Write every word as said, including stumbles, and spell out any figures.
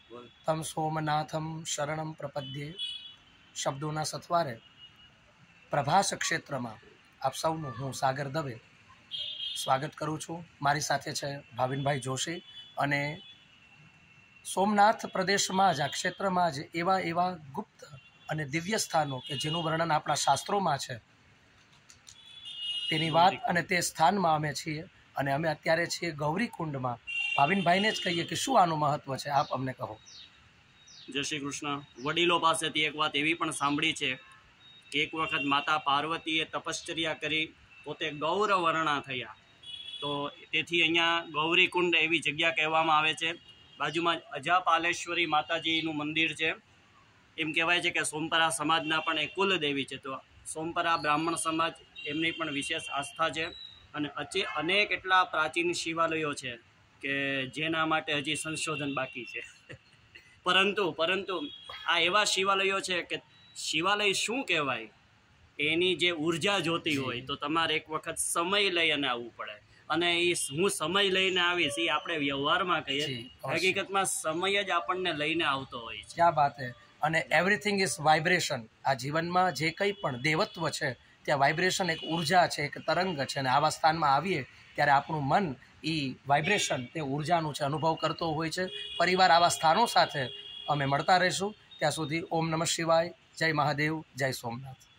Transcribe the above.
તમ સોમનાથમ શરણમ પ્રપદ્યે શબ્દોના સથવારે પ્રભાસ ક્ષેત્રમાં આપ સૌનું હું સાગર દવે સ્વાગત કરું છું. મારી સાથે છે ભાવિનભાઈ જોશી અને સોમનાથ પ્રદેશમાં જ આ ક્ષેત્રમાં જ એવા એવા ગુપ્ત અને દિવ્ય સ્થાનો કે જેનું વર્ણન આપણા શાસ્ત્રોમાં છે તેની વાત અને તે સ્થાનમાં અમે છીએ અને અમે અત્યારે છીએ ગૌરીકુંડમાં. ભાવિનભાઈને જ કહીએ કે શું આનું મહત્વ છે, આપ અમને કહો. જય શ્રી કૃષ્ણ. વડીલો પાસેથી એક વાત એવી પણ સાંભળી છે કે એક વખત માતા પાર્વતીએ તપશ્ચર્યા કરી પોતે ગૌરવર્ણા થયા, તો તેથી અહીંયા ગૌરીકુંડ એવી જગ્યા કહેવામાં આવે છે. બાજુમાં અજાપાલેશ્વરી માતાજીનું મંદિર છે. એમ કહેવાય છે કે સોમપરા સમાજના પણ એ કુલદેવી છે, તો સોમપરા બ્રાહ્મણ સમાજ એમની પણ વિશેષ આસ્થા છે. અને અચે અનેક એટલા પ્રાચીન શિવાલયો છે કે જેના માટે હજી સંશોધન બાકી છે. પરંતુ પરંતુ આ એવા શિવાલયો છે કે શિવાલય શું કહેવાય એની જે ઉર્જા જોતી હોય તો તમારે એક વખત સમય લઈ અને આવવું પડે. અને એ હું સમય લઈને આવીશ એ આપણે વ્યવહારમાં કહીએ, હકીકતમાં સમય જ આપણને લઈને આવતો હોય છે. ક્યાં વાત હે. અને એવરીથિંગ ઇઝ વાઇબ્રેશન. આ જીવનમાં જે કંઈ પણ દેવત્વ છે ત્યાં વાઇબ્રેશન એક ઉર્જા છે, એક તરંગ છે. અને આવા સ્થાનમાં આવીએ ત્યારે આપણું મન એ વાઇબ્રેશન તે ઉર્જાનું છે અનુભવ કરતો હોય છે. પરિવાર આવા સ્થાનો સાથે અમે મળતા રહીશું. ત્યાં સુધી ઓમ નમઃ શિવાય. જય મહાદેવ, જય સોમનાથ.